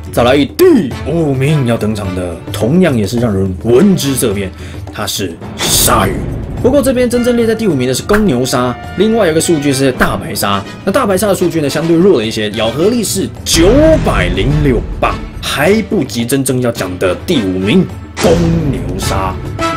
再来第5名要登场的，同样也是让人闻之色变，它是鲨鱼。不过这边真正列在第5名的是公牛鲨，另外有个数据是大白鲨。那大白鲨的数据呢相对弱了一些，咬合力是906磅，还不及真正要讲的第5名公牛鲨。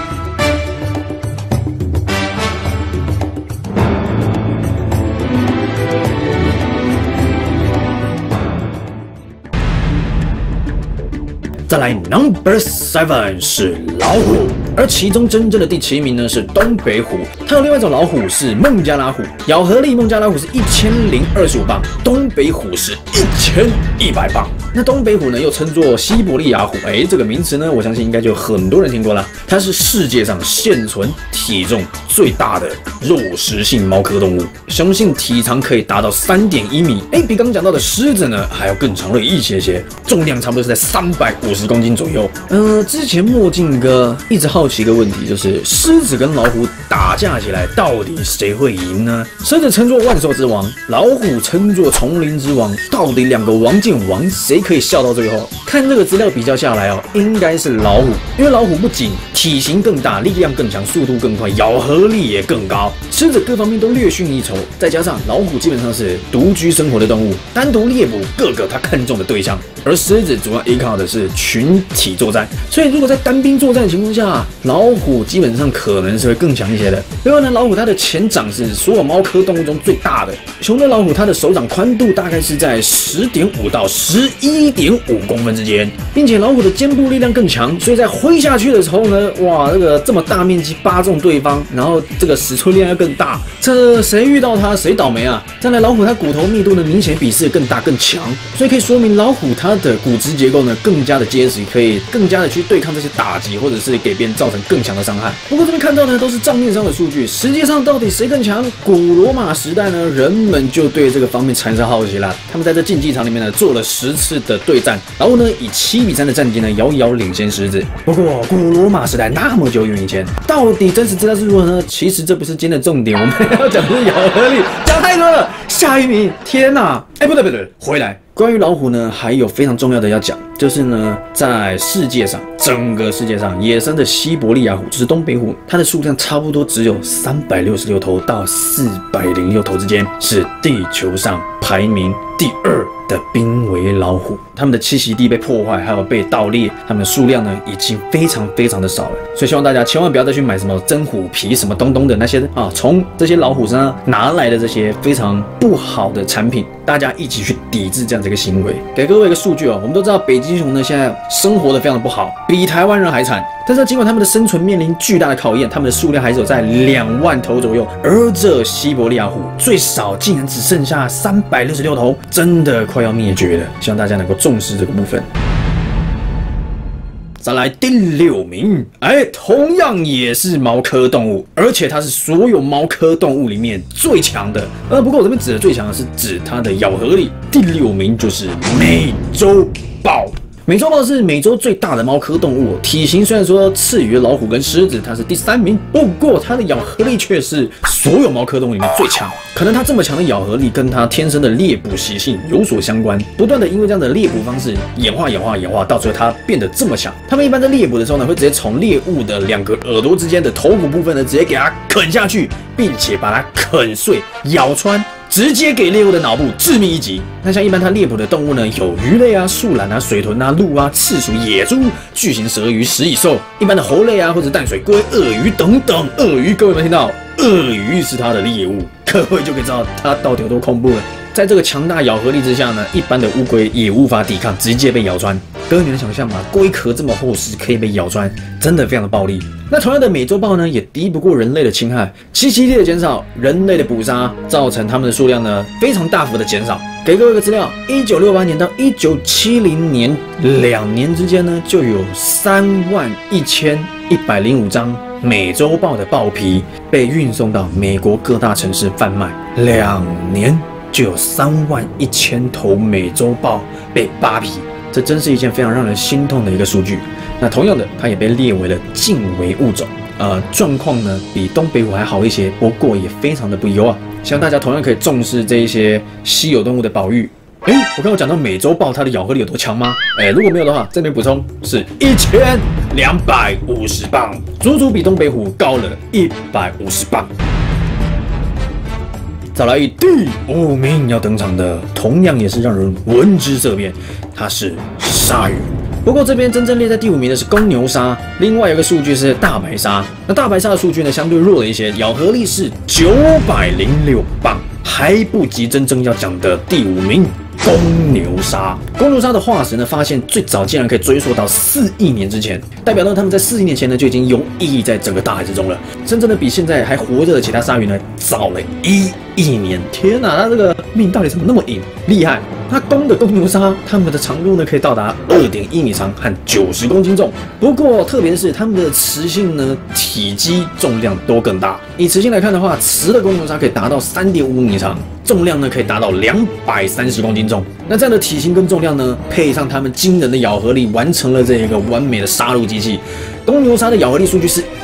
再来 Number 7是老虎，而其中真正的第7名呢是东北虎。它有另外一种老虎是孟加拉虎，咬合力孟加拉虎是1025磅，东北虎是1100磅。那东北虎呢又称作西伯利亚虎，这个名词呢我相信应该就很多人听过了。它是世界上现存体重最大的肉食性猫科动物，雄性体长可以达到3.1米，比刚讲到的狮子呢还要更长了一些，重量差不多是在350公斤左右。之前墨镜哥一直好奇一个问题，就是狮子跟老虎打架起来，到底谁会赢呢？狮子称作万兽之王，老虎称作丛林之王，到底2个王见王，谁可以笑到最后？看这个资料比较下来应该是老虎，因为老虎不仅体型更大，力量更强，速度更快，咬合力也更高，狮子各方面都略逊一筹。再加上老虎基本上是独居生活的动物，单独猎捕各个他看中的对象，而狮子主要依靠的是群体作战，所以如果在单兵作战的情况下，老虎基本上可能是会更强一些的。另外呢，老虎它的前掌是所有猫科动物中最大的，雄的老虎它的手掌宽度大概是在10.5到11.5公分之间，并且老虎的肩部力量更强，所以在挥下去的时候呢，哇，这么大面积扒中对方，然后这个使出力量要更大，这谁遇到它谁倒霉啊！再来，老虎它骨头密度呢明显比狮子更大更强，所以可以说明老虎它的骨质结构呢更加的结实，可以更加的去对抗这些打击，或者是给别人造成更强的伤害。不过这边看到呢都是账面上的数据，实际上到底谁更强？古罗马时代呢，人们就对这个方面产生好奇啦。他们在这竞技场里面呢做了10次的对战，然后呢以7比3的战绩呢遥遥领先狮子。不过古罗马时代那么久远以前，到底真实资料是如何呢？其实这不是今天的重点，我们要讲的是咬合力，讲太多了。下一名，天哪！不对，回来。关于老虎呢，还有非常重要的要讲，就是呢，在世界上，整个世界上野生的西伯利亚虎，就是东北虎，它的数量差不多只有366头到406头之间，是地球上排名第2的濒危老虎。它们的栖息地被破坏，还有被盗猎，它们的数量呢已经非常的少了。所以希望大家千万不要再去买什么真虎皮什么东的那些从这些老虎身上拿来的这些非常不好的产品，大家一起去抵制这样的一个行为。给各位一个数据我们都知道北极熊呢现在生活的非常的不好，比台湾人还惨。但是尽管他们的生存面临巨大的考验，他们的数量还是有在2万头左右，而这西伯利亚虎最少竟然只剩下366头，真的快要灭绝了。希望大家能够重视这个部分。再来第6名，同样也是猫科动物，而且它是所有猫科动物里面最强的。不过我这边指的最强的是指它的咬合力。第6名就是美洲豹。美洲豹是美洲最大的猫科动物，体型虽然说次于老虎跟狮子，它是第3名，不过它的咬合力却是所有猫科动物里面最强。可能它这么强的咬合力跟它天生的猎捕习性有所相关，不断的因为这样的猎捕方式演化，到最后它变得这么强。它们一般在猎捕的时候呢，会直接从猎物的2个耳朵之间的头骨部分呢，直接给它啃下去，并且把它啃碎、咬穿。直接给猎物的脑部致命一击。那像一般它猎捕的动物呢，有鱼类啊、树懒啊、水豚啊、鹿啊、赤鼠、野猪、巨型蛇鱼、食蚁兽，一般的猴类啊或者淡水龟、鳄鱼等等。鳄鱼，各位有没有听到？鳄鱼是它的猎物，各位就可以知道它到底有多恐怖了。在这个强大咬合力之下呢，一般的乌龟也无法抵抗，直接被咬穿。各位你能想象吗？龟壳这么厚实，可以被咬穿，真的非常的暴力。那同样的美洲豹呢，也敌不过人类的侵害，栖息地的减少，人类的捕杀，造成它们的数量呢非常大幅的减少。给各位一个资料，1968年到1970年2年之间呢，就有31105张美洲豹的豹皮被运送到美国各大城市贩卖，2年就有31000头美洲豹被扒皮，这真是一件非常让人心痛的一个数据。那同样的，它也被列为了近危物种，状况呢比东北虎还好一些，不过也非常的不优啊。希望大家同样可以重视这一些稀有动物的保育。 我刚刚讲到美洲豹它的咬合力有多强吗？如果没有的话，这边补充是1250磅，足足比东北虎高了150磅。再来第5名要登场的，同样也是让人闻之色变，它是鲨鱼。不过这边真正列在第5名的是公牛鲨，另外有个数据是大白鲨。那大白鲨的数据呢相对弱了一些，咬合力是906磅，还不及真正要讲的第5名。公牛鲨，公牛鲨的化石呢，发现最早竟然可以追溯到4亿年之前，代表呢他们在4亿年前呢就已经游弋在整个大海之中了，甚至呢比现在还活着的其他鲨鱼呢早了1亿年。天哪，它这个命到底怎么那么硬？厉害！那公的公牛鲨，它们的长度呢可以到达2.1米长和90公斤重。不过特别的是，它们的雌性呢体积重量都更大。以雌性来看的话，雌的公牛鲨可以达到3.5米长，重量呢可以达到230公斤重。那这样的体型跟重量呢，配上它们惊人的咬合力，完成了这一个完美的杀戮机器。公牛鲨的咬合力数据是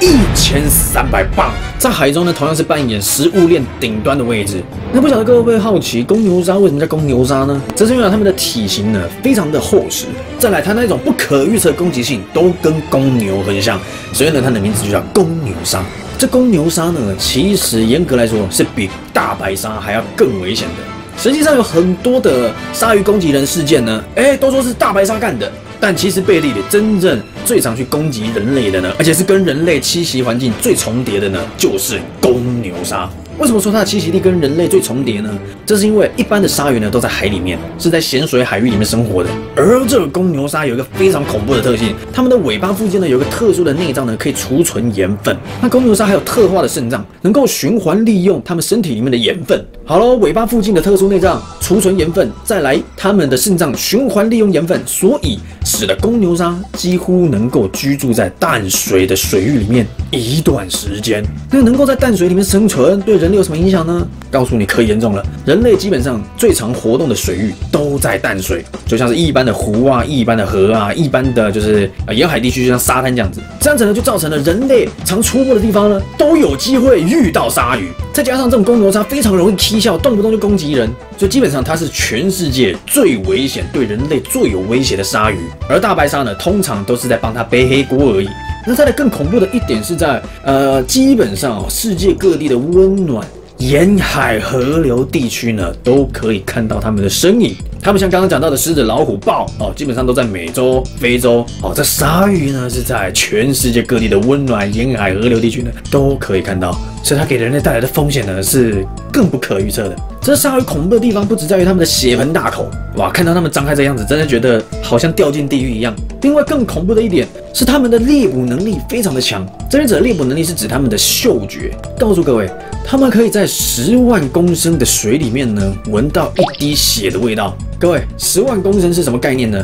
1300磅，在海中呢同样是扮演食物链顶端的位置。那不晓得各位会好奇，公牛鲨为什么叫公牛鲨呢？这是因为它们的体型呢非常的厚实，再来它那种不可预测攻击性都跟公牛很像，所以呢它的名字就叫公牛鲨。这公牛鲨呢，其实严格来说是比大白鲨还要更危险的。实际上有很多的鲨鱼攻击人事件呢，都说是大白鲨干的。但其实背地里真正最常去攻击人类的呢，而且是跟人类栖息环境最重叠的呢，就是公牛鲨。为什么说它的栖息地跟人类最重叠呢？这是因为一般的鲨鱼呢都在海里面，是在咸水海域里面生活的，而这个公牛鲨有一个非常恐怖的特性，它们的尾巴附近呢有一个特殊的内脏呢可以储存盐分。那公牛鲨还有特化的肾脏，能够循环利用它们身体里面的盐分。好了，尾巴附近的特殊内脏储存盐分，再来它们的肾脏循环利用盐分，所以使得公牛鲨几乎能够居住在淡水的水域里面一段时间。那能够在淡水里面生存，对人类有什么影响呢？告诉你，可严重了。人类基本上最常活动的水域都在淡水，就像是一般的湖啊、一般的河啊、一般的就是沿海地区，就像沙滩这样子。这样子呢，就造成了人类常出没的地方呢，都有机会遇到鲨鱼。再加上这种公牛鲨非常容易踢笑，动不动就攻击人，所以基本上它是全世界最危险、对人类最有威胁的鲨鱼。而大白鲨呢，通常都是在帮它背黑锅而已。那再来更恐怖的一点是在基本上世界各地的温暖沿海河流地区呢，都可以看到它们的身影。它们像刚刚讲到的狮子、老虎、豹基本上都在美洲、非洲这鲨鱼呢是在全世界各地的温暖沿海河流地区呢都可以看到，所以它给人类带来的风险呢是更不可预测的。这鲨鱼恐怖的地方不只在于它们的血盆大口，哇，看到它们张开这样子，真的觉得好像掉进地狱一样。另外更恐怖的一点是它们的猎捕能力非常的强，这边指的猎捕能力是指它们的嗅觉。告诉各位，它们可以在10万公升的水里面呢闻到一滴血的味道。各位，10万公升是什么概念呢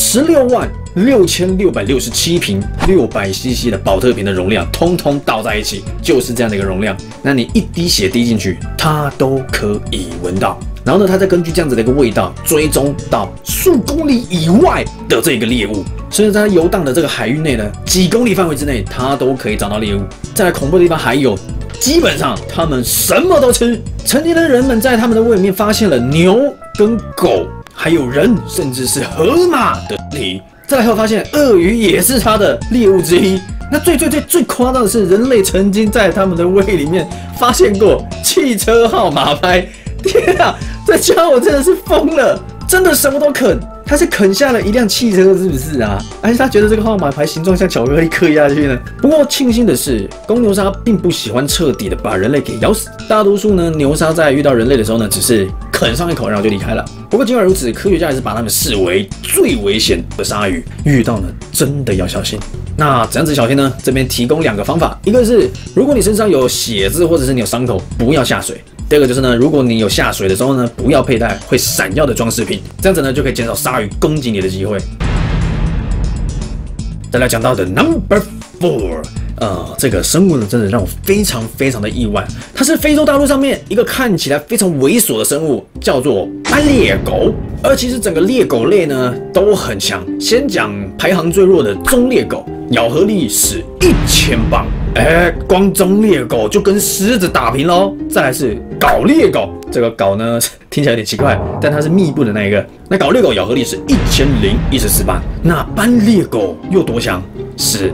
？166667瓶600cc 的保特瓶的容量，通通倒在一起，就是这样的一个容量。那你一滴血滴进去，它都可以闻到。然后呢，它再根据这样子的一个味道，追踪到数公里以外的这个猎物，所以在它游荡的这个海域内呢，几公里范围之内，它都可以找到猎物。再来恐怖的地方还有，基本上它们什么都吃。曾经的人们在他们的胃里面发现了牛跟狗，还有人，甚至是河马的体。再来后发现鳄鱼也是它的猎物之一。那最夸张的是，人类曾经在他们的胃里面发现过汽车号码牌。天啊，这家伙真的是疯了，真的什么都啃。他是啃下了一辆汽车，是不是啊？而且他觉得这个号码牌形状像巧克力嗑下去呢。不过庆幸的是，公牛鲨并不喜欢彻底的把人类给咬死。大多数呢，牛鲨在遇到人类的时候呢，只是啃上一口，然后就离开了。不过尽管如此，科学家还是把它们视为最危险的鲨鱼，遇到呢真的要小心。那怎样子小心呢？这边提供2个方法，一个是如果你身上有血渍或者是你有伤口，不要下水。第二个就是呢，如果你有下水的时候呢，不要佩戴会闪耀的装饰品，这样子呢就可以减少鲨鱼攻击你的机会。再来讲到的 Number 4，这个生物呢真的让我非常的意外，它是非洲大陆上面一个看起来非常猥琐的生物，叫做斑鬣狗。而其实整个猎狗类呢都很强，先讲排行最弱的棕鬣狗，咬合力是1000磅。 光中猎狗就跟狮子打平喽。再来是睾猎狗，这个睾呢听起来有点奇怪，但它是密布的那一个。那睾猎狗咬合力是1014磅，那斑猎狗又多强？是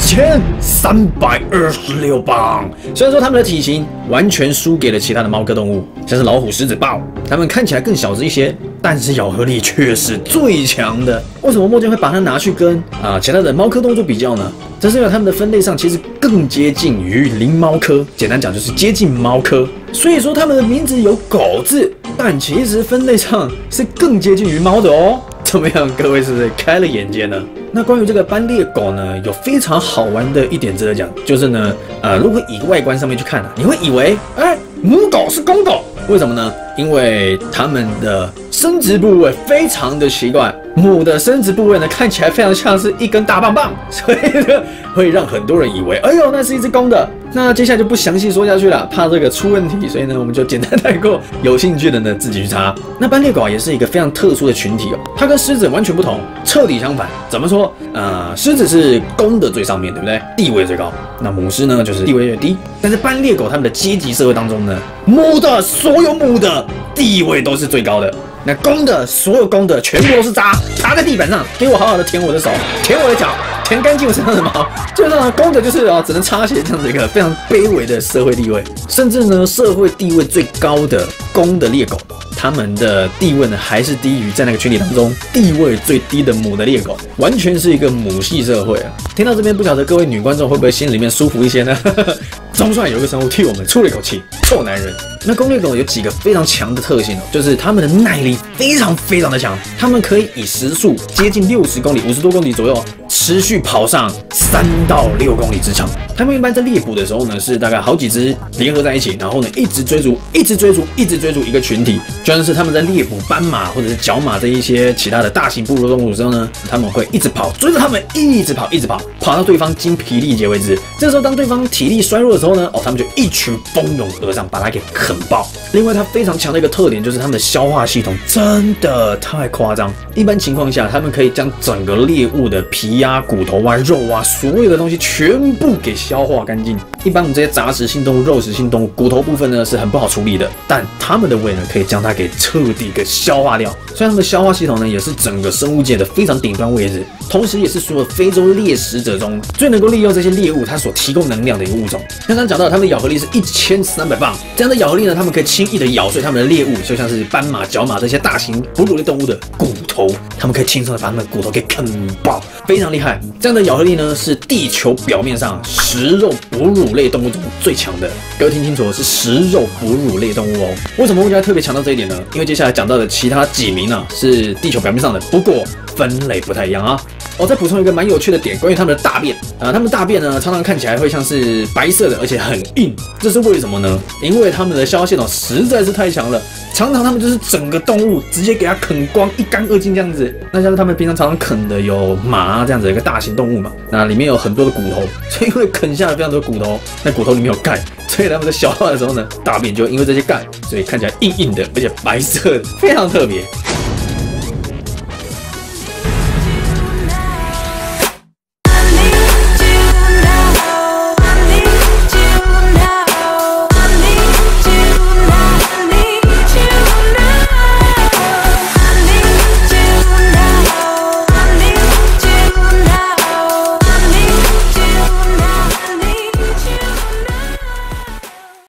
1326磅。虽然说它们的体型完全输给了其他的猫科动物，像是老虎、狮子、豹，它们看起来更小只一些，但是咬合力却是最强的。为什么墨镜会把它拿去跟其他的猫科动物做比较呢？这是因为它们的分类上其实更接近于灵猫科，简单讲就是接近猫科。所以说它们的名字有狗字，但其实分类上是更接近于猫的哦。怎么样，各位是不是开了眼界呢？那关于这个斑猎狗呢，有非常好玩的一点值得讲，就是呢，如果以外观上面去看你会以为，母狗是公狗，为什么呢？因为它们的生殖部位非常的奇怪，母的生殖部位呢看起来非常像是一根大棒棒，所以呢会让很多人以为，哎呦，那是一只公的。那接下来就不详细说下去了，怕这个出问题，所以呢我们就简单带过，有兴趣的呢自己去查。那斑猎狗也是一个非常特殊的群体哦，它跟狮子完全不同，彻底相反。怎么说？狮子是公的最上面，对不对？地位最高。那母狮呢就是地位越低。但是斑猎狗它们的阶级社会当中呢，所有母的地位都是最高的。那公的，所有公的全部都是渣，趴在地板上，给我好好的舔我的手，舔我的脚，舔干净我身上的毛。基本上公的就是只能擦鞋这样子一个非常卑微的社会地位，甚至呢社会地位最高的公的猎狗，他们的地位呢还是低于在那个群体当中地位最低的母的猎狗，完全是一个母系社会啊。听到这边，不晓得各位女观众会不会心里面舒服一些呢？总算有一个生物替我们出了一口气，臭男人。那公猎狗有几个非常强的特性哦，就是它们的耐力非常的强，它们可以以时速接近60公里、50多公里左右，持续跑上3到6公里之长。它们一般在猎捕的时候呢，是大概好几只联合在一起，然后呢一直追逐一个群体。就像是他们在猎捕斑马或者是角马这一些其他的大型哺乳动物的时候呢，他们会一直跑，追着他们一直跑，跑到对方精疲力竭为止。这时候当对方体力衰弱的时候呢，他们就一群蜂拥而上，把它给啃爆。另外，它非常强的一个特点就是它们的消化系统真的太夸张。一般情况下，它们可以将整个猎物的皮啊、骨头啊、肉啊，所有的东西全部给消化干净。一般我们这些杂食性动物、肉食性动物，骨头部分呢是很不好处理的，但它们的胃呢可以将它给彻底给消化掉。所以它们的消化系统呢也是整个生物界的非常顶端位置，同时也是所有非洲猎食者中最能够利用这些猎物它所提供能量的一个物种。刚刚讲到它们的咬合力是1300磅，这样的咬合力呢，它们可以轻易的咬碎它们的猎物，就像是斑马、角马这些大型哺乳类动物的骨头，它们可以轻松的把它们的骨头给啃爆，非常厉害。这样的咬合力呢，是地球表面上食肉哺乳类动物中最强的。各位听清楚，是食肉哺乳类动物哦。为什么我要特别强调这一点呢？因为接下来讲到的其他几名是地球表面上的，不过分类不太一样啊。我再补充一个蛮有趣的点，关于它们的大便它们大便呢，常常看起来会像是白色的，而且很硬，这是为什么呢？因为它们的消化系统实在是太强了，常常它们就是整个动物直接给它啃光，一干二净这样子。那像是它们平常常啃的有马这样子一个大型动物嘛，那里面有很多的骨头，所以会啃下了非常多骨头，那骨头里面有钙，所以它们在消化的时候呢，大便就因为这些钙，所以看起来硬硬的，而且白色的，非常特别。